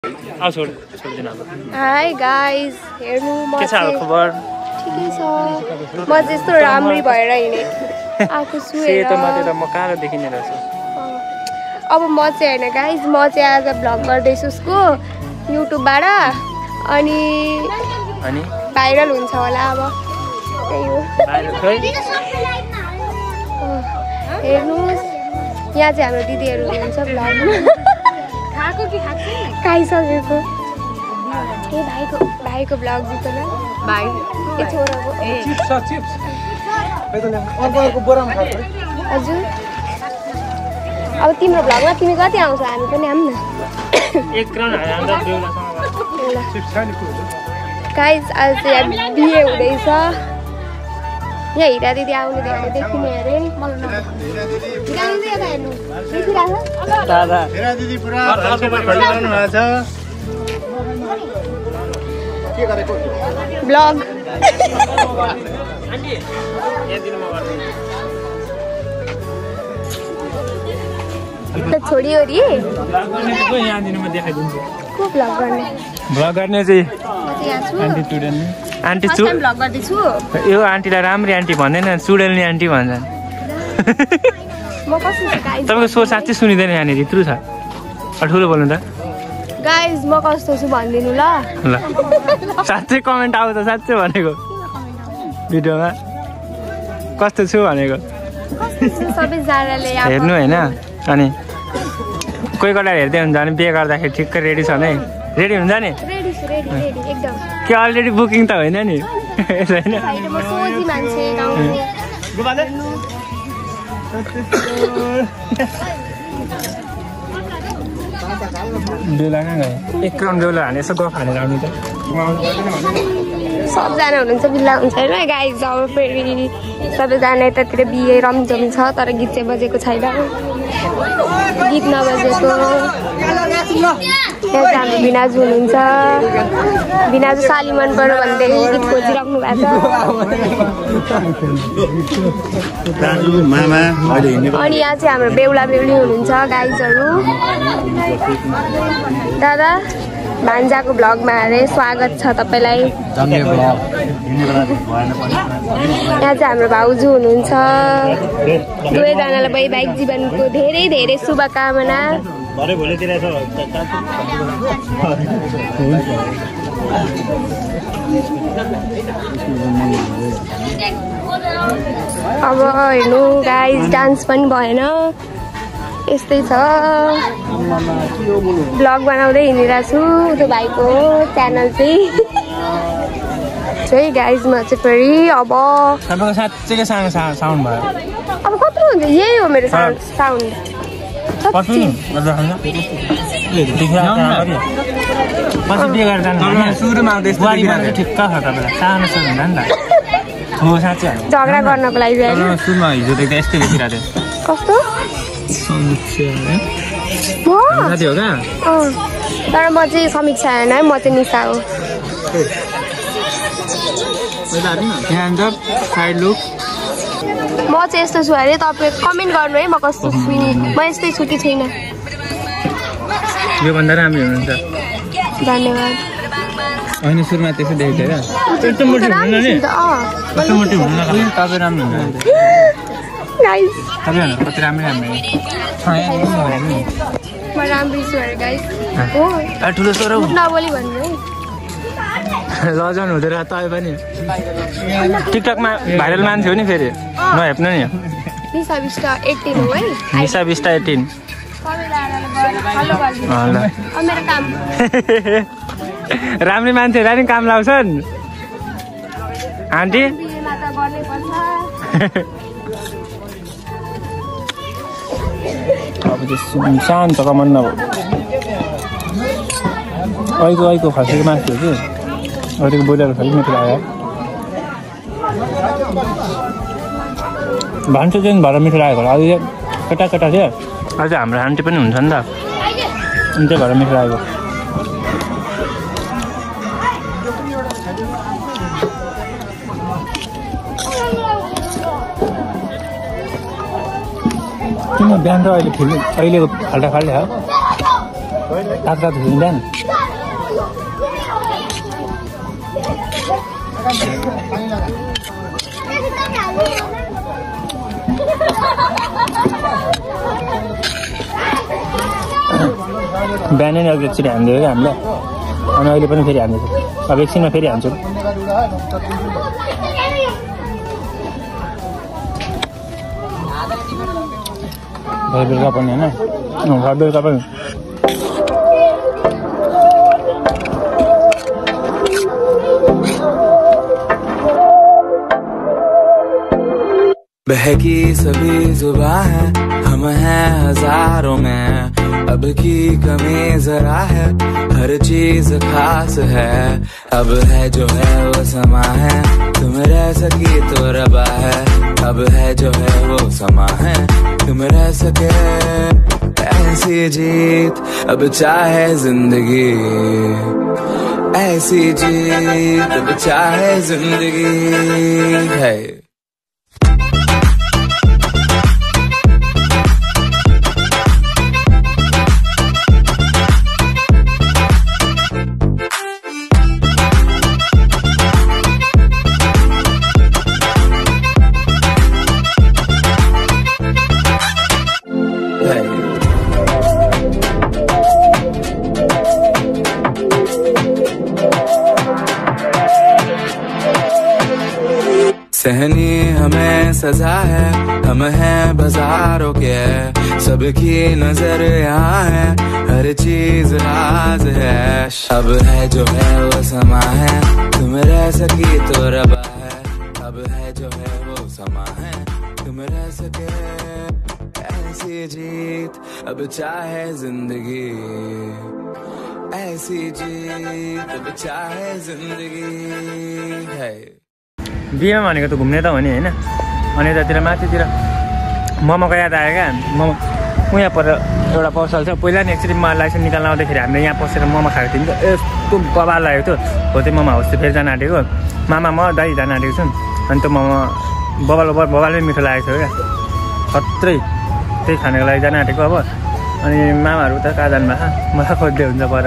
Hi guys, हेर्नु म के छ खबर? ठिकै छ। म जस्तो राम्री भएर हिँडे आको छु हेर। सेतो मात्र म कालो देखिने रहेछ। अब म चाहिँ हैन गाइस, म चाहिँ आज भ्लग गर्दै छु उसको युट्युबबाट अनि भाइरल हुन्छ होला अब। त्यही हो। हेर्नुस्, यहाँ चाहिँ हाम्रो दिदीहरु हुनुहुन्छ भ्लगमा। खाएको कि खाएको? खाइसकेको। ए भाइको भ्लग दिन्छ न भाइ। ए छोराको चिप्स छ चिप्स। अर्को बोरामा खाऊ। हजुर। अब तिम्रो भ्लगमा तिमी कति आउँछ? हामी पनि आउँ न। एक राउन्ड हान्दा बेहुलासँग चिप्स खाने कुरा। गाइस, आज चाहिँ बिहे हुँदैछ। यहाँ हिरा दिदी आउने देखेको देखिने अरे। हिरा दिदी यता हेर्नु। देखिरहेको छ? दादा हिरा दिदी पुरा खलिरहनु भएको छ। के गरेको? ब्लग। आन्टी यहाँ दिनु म गर्दै। छोडी ओरी भ्लग गर्ने त यहाँ दिनु म देखाइदिन्छु। को भ्लग गर्ने? भ्लग गर्ने चाहिँ म चाहिँ यहाँ छु। आन्टी चुडेल्नी। आन्टी फर्स्ट टाइम भ्लग गर्दै छु। यो आन्टीलाई राम्री आन्टी भन्दैन, चुडेल्नी आन्टी भन्छन्। म कस्तो छु गाइस? तपाईको स्वर साँच्चै सुनिँदैन यहाँनिर, यत्रो छ। ठुलो बोल्नु त। गाइस, म कस्तो छु भनिदिनु ल। ल साँच्चै कमेन्ट आउँछ, साँच्चै भनेको भिडियोमा कस्तो छु भनेको सबैजनाले हेर्नु होइन। अनि कोही कोहीलाई हेर्दै हुन्छ भने बिहे गर्दाखेरि ठिक्कै रेडी छ नि। रेडी हुन्छ नि? रेडी छु, रेडी एकदम। के अलरेडी बुकिङ त होइन नि? छैन। म सोझी मान्छे गाउँले। बेला कहाँ गयो? एक राउन्ड बेला हाने यसो गफ हानेर आउनु त। सबजना हुनुहुन्छ बिल्ला हुन्छ होइन गाइस। अब फेरि सबैजना यतातिर बिहे रमझम छ, तर गीत चाहिँ बजेको छैन। गीत नबजेको। यहाँ चाहिँ हाम्रो बिनाजु हुनुहुन्छ। बिनाजु साली मन पर्यो भन्दै गीत खोजिराख्नु भएको छ। अनि यहाँ चाहिँ हाम्रो बेहुला बेहुली हुनुहुन्छ गाइजहरू। दादा भान्जाको भ्लगमा अरे स्वागत छ तपाईँलाई। यहाँ चाहिँ हाम्रो भाउजू हुनुहुन्छ। दुवैजनालाई वैवाहिक जीवनको धेरै धेरै शुभकामना। अब हेर्नु गाइस, डान्स पनि भएन, यस्तै छ। भ्लग बनाउँदै हिँडिरहेको छु। त्यो भाइको च्यानल चाहिँ गाइजमा चाहिँ फेरि अब तपाईँको साँच्चैकै सानो साउन्ड भयो। अब कत्रो हुन्छ? यही हो मेरो साउन्ड। सुरुमा ठिक्क छ तपाईँलाई सानो सुरु हुन्छ नि त। हो साँच्चै झगडा गर्नको लागि सुरुमा हिजो देख्दा यस्तै देखिरहेको थियो। कस्तो साथी हो क्या? तर म चाहिँ समीक्षा होइन है, म चाहिँ निशा हो। साइड लुक म चाहिँ यस्तो छु अरे। तपाईँ कमेन्ट गर्नु है म कस्तो छु नि। म यस्तै छु कि छैन? योभन्दा राम्रो हुनुहुन्छ। धन्यवाद। होइन सुरुमा त्यसै देखेको थियो क्या? यस्तो मोटी हुनु नि, यस्तो मोटी हुनु न। तपाईँ राम्रो हुनुहुन्छ। गाइस तपाईँ कति राम्रो राम्रो म राम्रै छु अरे गाइस। हो ठुलो स्वर नबोली भन्नु है। लजाउनु हुँदैन तपाईँ पनि। टिकटकमा भाइरल मान्छे हो नि फेरि, नहेप्नु नि। निशा बिष्ट 18 हो है। निशा बिष्ट 18। मेरो काम राम्रै मान्छेहरूलाई नि काम लाउँछन् आन्टी। अब त्यो शान्त कमान नभयो। अहिलेको खसीको मासु हो कि अहिलेको बोइलरको खालि मिठो लाग्यो। भान्सो चाहिँ भएर मिठो लागेको होला। अझै केटा केटा थियो, अझै हाम्रो आन्टी पनि हुन्छ नि त, अनि त्यही भएर मिठो लागेको। किन बिहान र अहिले अहिलेको फाल्टा फाल्टै हो। तातो तातो बिहान बिहानै नै अघि एकचोटि हान्दियो क्या हामीलाई अनि अहिले पनि फेरि हान्दैछ अब एकछिनमा फेरि हान्छौँ घर बेलुका पनि होइन घर बेलुका पनि बहकी सभी जुबां है हम हैं हजारों में अब की कमी जरा है हर चीज खास है अब है जो है वो समा है तुम रह सकी तो रबा है अब है जो है वो समा है तुम रह सके ऐसी जीत अब चाहे जिंदगी ऐसी जीत अब चाहे जिंदगी है सहनी हमें सजा है हम हैं बाजारों के सबकी नजर यहाँ है हर चीज राज है अब है जो है वो समा है तुम रह सकी तो रबा है अब है जो है वो समा है तुम रह सके ऐसी जीत अब चाहे जिंदगी ऐसी जीत अब चाहे जिंदगी है बिहेमा भनेको त घुम्ने त हो नि होइन अनि यतातिर माथितिर मोमोको याद आयो क्या मोमो यहाँ पर एउटा पसल छ पहिला नि एकचोटि लाइसेन्स निकाल्न आउँदाखेरि हामीले यहाँ पसेर मोमो खाएको थियौँ नि त यस्तो बबाल लागेको थियो हो त्यो मोमो हाउस चाहिँ फेरि जान आँटेको मामा म दाइ जान आँटेको छु अनि त्यो मोमो बबालै मिठो लागेको थियो क्या खत्रै त्यही खानको लागि जान आँटेको अब अनि मामाहरू त कहाँ जानुभएको मलाई खोज्दै हुन्छ पर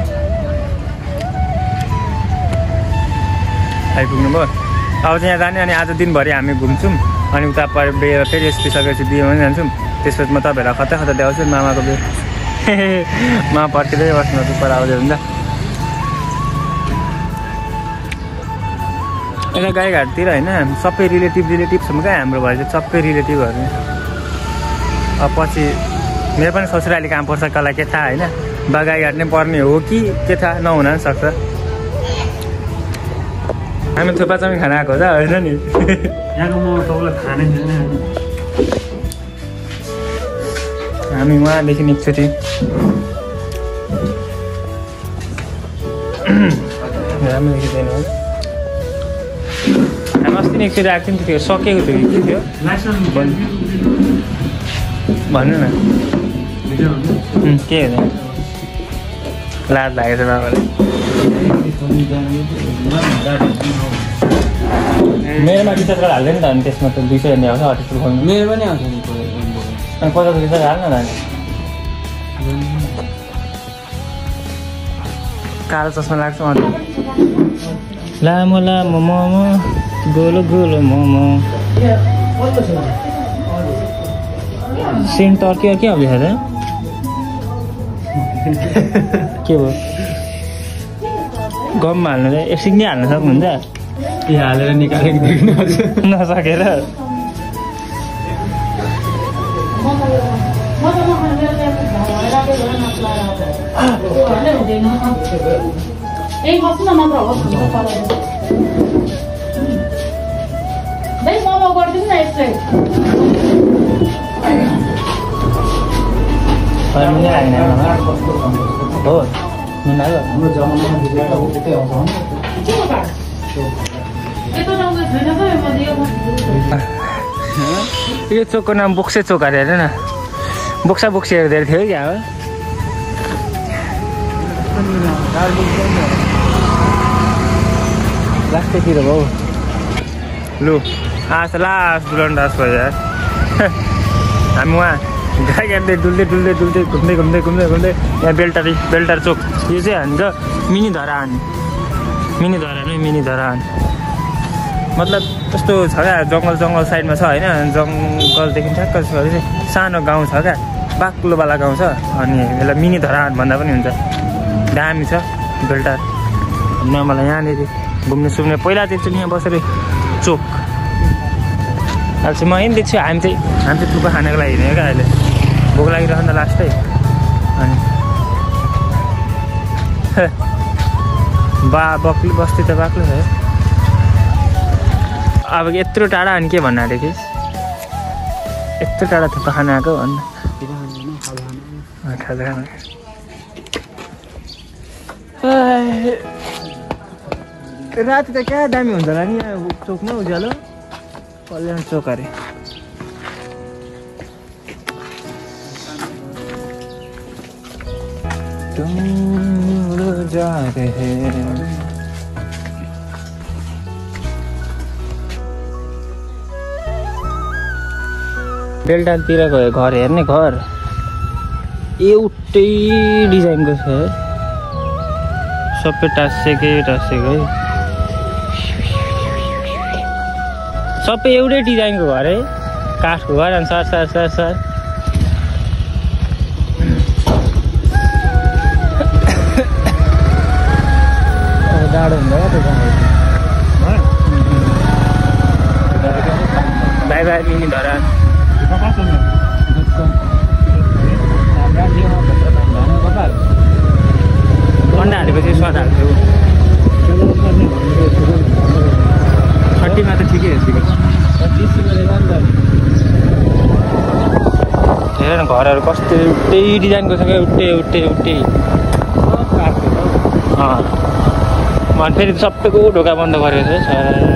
आइपुग्नु भयो अब चाहिँ यहाँ जाने अनि आज दिनभरि हामी घुम्छौँ अनि उता फेरि सकेपछि बिहे पनि जान्छौँ त्यसपछि म तपाईँहरूलाई कता कता देखाउँछु मामाको बिहे मामा पर्खिँदै बस्नु पर आउँदै हुन्छ यता गाईघाटतिर होइन सबै रिलेटिभसम्म क्या हाम्रो भयो चाहिँ सबै रिलेटिभहरू अब पछि मेरो पनि ससुराली काम पर्छ कसलाई के थाहा होइन बा गाईघाट नै पर्ने हो कि के थाहा नहुन पनि सक्छ हामी थुक्पा चाउमिन खाना आएको छ होइन नि यहाँको म तपाईँलाई खानै छैन हामी उहाँदेखि एकचोटि राम्रो देखिँदैन है हामी अस्ति नै एकचोटि आएको थियो सकेको थियो कि के थियो भन्नु न के हो लाज लागेको छ बाबालाई मेरोमा रिचार्ज कार्ड हाल्दैन त अनि त्यसमा त 200 हेर्ने आउँछ 38 रुपियाँ मेरो पनि आउँछ नि अनि 50 रिचार्ज हाल्न त कालो चस्मा लाग्छ मलाई लामो लामो मोमो गोलो गोलो मोमो सेन्ट टर्की के आउँदैछ त के भयो गममा हाल्नु चाहिँ एकछिन नै हाल्न सक्नुहुन्छ त्यो हालेर निकालेको देख्नु नसकेर हो यो चोकको नाम बोक्से चोक अरे हेर न बोक्सा बोक्सीहरू धेरै थियो क्या हो लास्टतिर भाउ लु आज लास्ट दुलन्डास भयो यार हामी उहाँ गाई गाड्दै डुल्दै घुम्दै यहाँ बेल्टार चोक यो चाहिँ हान्छ मिनी धरान मतलब त्यस्तो छ क्या जङ्गल साइडमा छ होइन जङ्गलदेखि ठ्याक्क सानो गाउँ छ क्या बाक्लोवाला गाउँ छ अनि यसलाई मिनी धरान भन्दा पनि हुन्छ दामी छ बेल्टार मलाई यहाँनिर घुम्ने पहिला चाहिँ यहाँ बसेर चोक अहिले चाहिँ म यहीँ देख्छु हामी चाहिँ थुक्पा खानको लागि हिँडेको क्या अहिले भोक लागिरह नि त लास्टै अनि बक्ली बस्ती त बाक्लो छ अब यत्रो टाढा अनि के भन्नु आँटेको थिएँ यत्रो टाढा थुक्पा खान आएको भन्नु खाजा खाना राति त क्या दामी हुन्छ होला नि यहाँ चोकमा उज्यालो कल्याण चोक अरे बेल्टारतिर गयो घर हेर्ने घर एउटै डिजाइनको छ सबै टाँसेकै है सबै एउटै डिजाइनको घर है काठको घर अनि सर जाडो हुन्छ क्या बाई मिनी धरान अन्डा हालेपछि स्वाद हाल्छु 30 मा त ठिकै हो हेर न घरहरू कस्तो एउटै डिजाइनको छ क्या एउटै अनि फेरि सबैको ढोका बन्द गरेको छ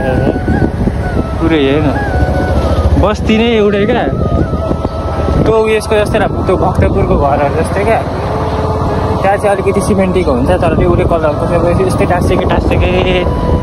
पुरै होइन बस्ती नै एउटै क्या त्यो उयसको जस्तै त्यो भक्तपुरको घरहरू जस्तै क्या त्यहाँ चाहिँ अलिकति सिमेन्टीको हुन्छ तर त्यो एउटै कलरको यस्तै टाँसेकै